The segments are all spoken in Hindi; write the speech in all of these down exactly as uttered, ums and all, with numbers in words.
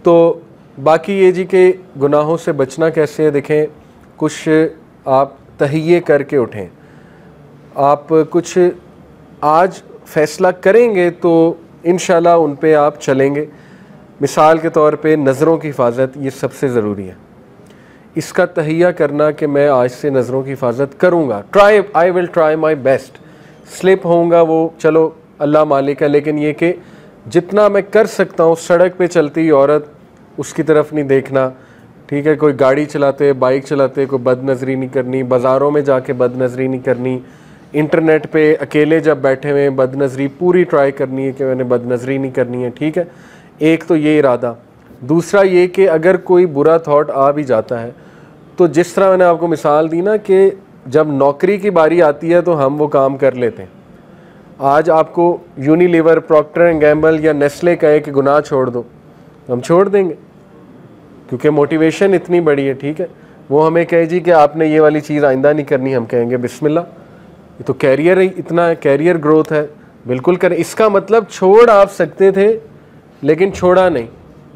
तो बाकी ये जी कि गुनाहों से बचना कैसे है, देखें कुछ आप तहिये करके उठें, आप कुछ आज फ़ैसला करेंगे तो इंशाल्लाह उन पे आप चलेंगे। मिसाल के तौर पे नज़रों की हिफाजत, ये सबसे ज़रूरी है। इसका तहिया करना कि मैं आज से नज़रों की हिफाजत करूँगा, try I will try my best. Slip होऊंगा वो चलो अल्लाह मालिक है, लेकिन ये कि जितना मैं कर सकता हूँ, सड़क पे चलती औरत उसकी तरफ नहीं देखना, ठीक है, कोई गाड़ी चलाते बाइक चलाते कोई बदनज़री नहीं करनी, बाज़ारों में जाके बदनज़री नहीं करनी, इंटरनेट पे अकेले जब बैठे हुए बदनज़री पूरी ट्राई करनी है कि मैंने बदनज़री नहीं करनी है, ठीक है। एक तो ये इरादा। दूसरा ये कि अगर कोई बुरा थॉट आ भी जाता है तो जिस तरह मैंने आपको मिसाल दी ना कि जब नौकरी की बारी आती है तो हम वो काम कर लेते हैं। आज आपको यूनिलीवर, प्रॉक्टर एंड गैम्बल या नेस्ले कहे कि गुनाह छोड़ दो, हम छोड़ देंगे क्योंकि मोटिवेशन इतनी बड़ी है, ठीक है। वो हमें कहे जी कि आपने ये वाली चीज़ आइंदा नहीं करनी, हम कहेंगे बिस्मिल्लाह, ये तो कैरियर ही इतना है, कैरियर ग्रोथ है, बिल्कुल करें। इसका मतलब छोड़ आप सकते थे लेकिन छोड़ा नहीं,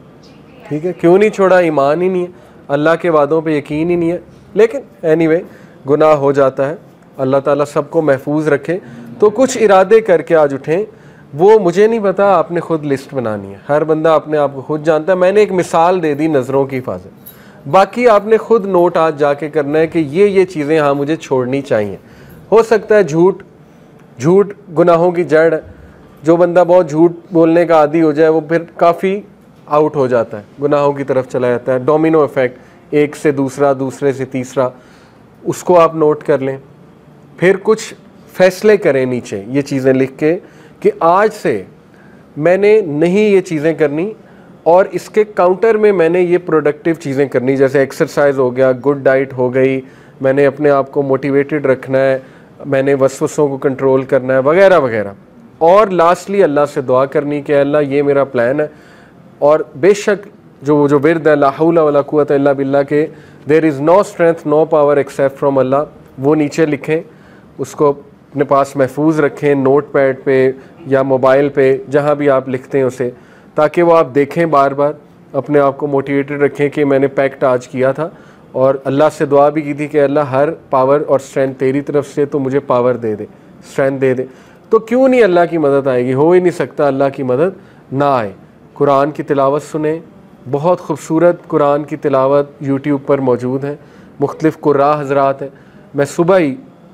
ठीक है। क्यों नहीं छोड़ा? ईमान ही नहीं है, अल्लाह के वादों पे यकीन ही नहीं है। लेकिन एनीवे गुनाह हो जाता है, अल्लाह ताला सबको महफूज रखे। तो कुछ इरादे करके आज उठें। वो मुझे नहीं पता, आपने खुद लिस्ट बनानी है, हर बंदा अपने आप को खुद जानता है। मैंने एक मिसाल दे दी नज़रों की हिफाजत, बाकी आपने खुद नोट आज जाके करना है कि ये ये चीज़ें हाँ मुझे छोड़नी चाहिए। हो सकता है झूठ, झूठ गुनाहों की जड़ है। जो बंदा बहुत झूठ बोलने का आदी हो जाए वो फिर काफ़ी आउट हो जाता है, गुनाहों की तरफ चला जाता है। डोमिनो इफ़ेक्ट, एक से दूसरा, दूसरे से तीसरा, उसको आप नोट कर लें। फिर कुछ फ़ैसले करें नीचे ये चीज़ें लिख के कि आज से मैंने नहीं ये चीज़ें करनी और इसके काउंटर में मैंने ये प्रोडक्टिव चीज़ें करनी, जैसे एक्सरसाइज हो गया, गुड डाइट हो गई, मैंने अपने आप को मोटिवेटेड रखना है, मैंने वसवसों को कंट्रोल करना है, वगैरह वगैरह। और लास्टली अल्लाह से दुआ करनी कि अल्लाह ये मेरा प्लान है। और बेशक जो जो विर्द है ला हौला वला कुव्वता इल्ला बिल्लाह के there is no strength no power except from Allah, वो नीचे लिखें, उसको अपने पास महफूज रखें, नोट पैड पे या मोबाइल पे, जहाँ भी आप लिखते हैं उसे, ताकि वो आप देखें बार बार, अपने आप को मोटिवेटेड रखें कि मैंने पैक्ट आज किया था और अल्लाह से दुआ भी की थी कि अल्लाह हर पावर और स्ट्रेंथ तेरी तरफ से, तो मुझे पावर दे दे, स्ट्रेंथ दे दे। तो क्यों नहीं अल्लाह की मदद आएगी? हो ही नहीं सकता अल्लाह की मदद ना आए। कुरान की तिलावत सुने, बहुत खूबसूरत कुरान की तिलावत यूट्यूब पर मौजूद है, मुख्तलिफ़ कुर्रा हज़रात हैं। मैं सुबह ही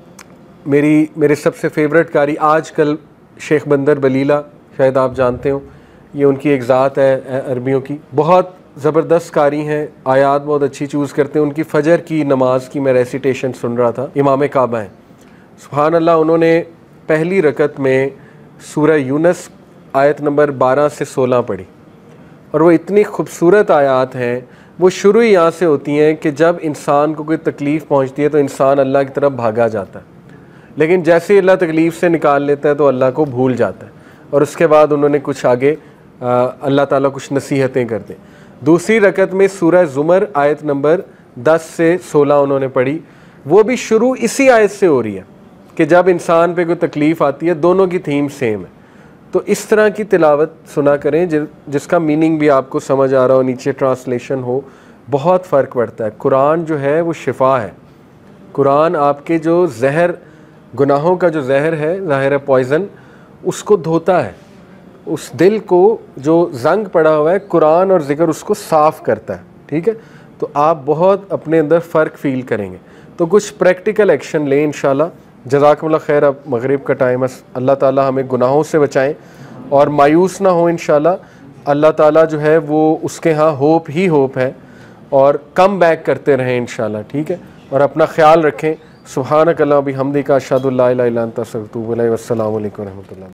मेरी मेरे सबसे फेवरेट कारी आजकल शेख बंदर बलीला, शायद आप जानते हो, ये उनकी एक ज़ात है अरबियों की, बहुत ज़बरदस्त कारी हैं, आयात बहुत अच्छी चूज़ करते हैं। उनकी फ़जर की नमाज की मैं रेसिटेशन सुन रहा था, इमाम काबा हैं, सुभान अल्लाह। उन्होंने पहली रकत में सूरह यूनस आयत नंबर बारह से सोलह पढ़ी और वो इतनी खूबसूरत आयात हैं। वो शुरू ही यहाँ से होती हैं कि जब इंसान को कोई तकलीफ़ पहुँचती है तो इंसान अल्लाह की तरफ भागा जाता है, लेकिन जैसे ही अल्लाह तकलीफ़ से निकाल लेता है तो अल्लाह को भूल जाता है। और उसके बाद उन्होंने कुछ आगे अल्लाह ताला कुछ नसीहतें कर दें। दूसरी रकत में सूरह ज़ुमर आयत नंबर दस से सोलह उन्होंने पढ़ी, वो भी शुरू इसी आयत से हो रही है कि जब इंसान पे कोई तकलीफ़ आती है, दोनों की थीम सेम है। तो इस तरह की तिलावत सुना करें जि, जिसका मीनिंग भी आपको समझ आ रहा हो, नीचे ट्रांसलेशन हो, बहुत फ़र्क पड़ता है। कुरान जो है वो शिफा है। कुरान आपके जो जहर, गुनाहों का जो जहर है, ज़ाहिर है पॉइज़न, उसको धोता है। उस दिल को जो जंग पड़ा हुआ है, कुरान और ज़िक्र उसको साफ़ करता है, ठीक है। तो आप बहुत अपने अंदर फ़र्क फ़ील करेंगे। तो कुछ प्रैक्टिकल एक्शन लें इंशाल्लाह। जज़ाकुमुल्लाह खैर। अब मगरिब का टाइम है, अल्लाह ताला हमें गुनाहों से बचाएं और मायूस ना हो इंशाल्लाह। अल्लाह ताला जो है वो उसके यहाँ होप ही होप है और कम बैक करते रहें इंशाल्लाह, ठीक है। और अपना ख्याल रखें। सुब्हानक अल्लाहुम्मा बिहम्दिका अशहदु अल्ला इलाहा इल्ला अंता अस्तगफिरुका व अतूबु इलैक। वस्सलामु अलैकुम व रहमतुल्लाह।